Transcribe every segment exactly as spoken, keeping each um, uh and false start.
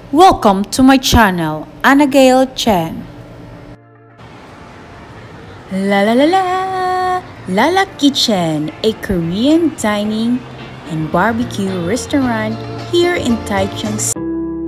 Welcome to my channel, Annagail Chen. La la la la! Lala Kitchen, a Korean dining and barbecue restaurant here in Taichung City.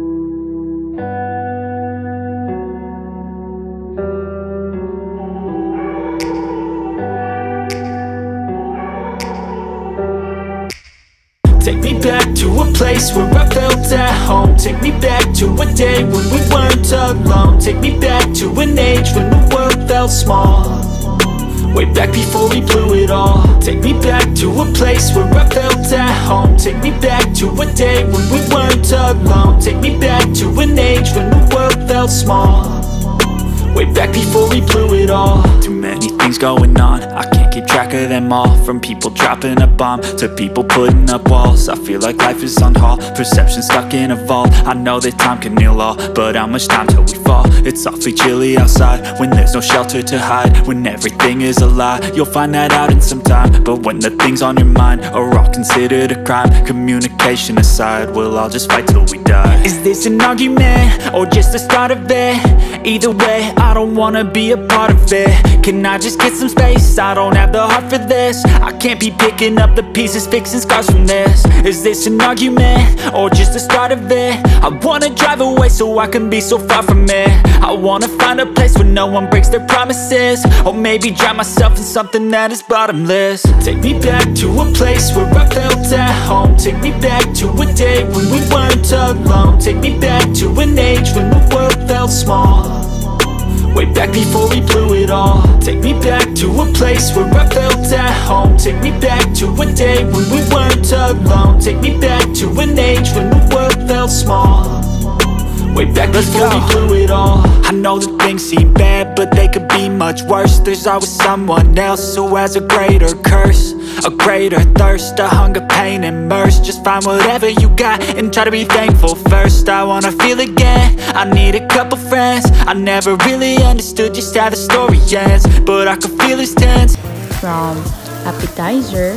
Take me back to a place where I felt at home. Take me back to a day when we weren't alone. Take me back to an age when the world felt small, way back before we blew it all. Take me back to a place where I felt at home. Take me back to a day when we weren't alone. Take me back to an age when the world felt small, way back before we blew it all. Too many things going on, I can't keep track of them all. From people dropping a bomb to people putting up walls, I feel like life is on hold, perception stuck in a vault. I know that time can heal all, but how much time till we fall? It's awfully chilly outside when there's no shelter to hide. When everything is a lie, you'll find that out in some time. But when the things on your mind are all considered a crime, communication aside, we'll all just fight till we die. Is this an argument or just the start of it? Either way, I don't wanna be a part of it. Can I just get some space? I don't have the heart for this. I can't be picking up the pieces, fixing scars from this. Is this an argument or just the start of it? I wanna drive away so I can be so far from it. I wanna find a place where no one breaks their promises, or maybe drown myself in something that is bottomless. Take me back to a place where I felt at home. Take me back to a day when we weren't alone. Take me back to an age when the world felt small, way back before we blew it all. Take me back to a place where I felt at home. Take me back to a day when we weren't alone. Take me back to an age when the world felt small, way back before we blew it all. I know that things seem bad, but they could be much worse. There's always someone else who has a greater curse, a greater thirst, a hunger, pain, and mercy. Just find whatever you got and try to be thankful first. I wanna feel again, I need a couple friends. I never really understood just how the story ends, but I could feel it's tense. From appetizer,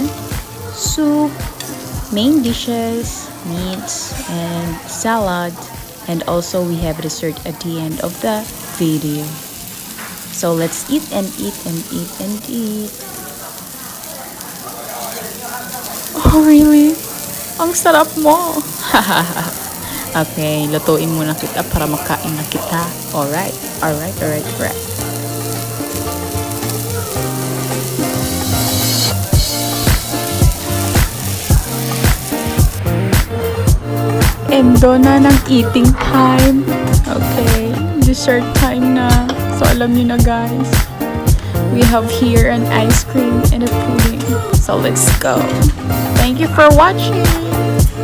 soup, main dishes, meats, and salad. And also we have dessert at the end of the video. So let's eat and eat and eat and eat. Oh really? Ang sarap mo! Okay, lutuin muna kita para makain na kita. Alright, alright, alright, alright. Endo na ng eating time. Okay, dessert time na. So alam niyo na guys, we have here an ice cream and a pudding. So let's go. Thank you for watching.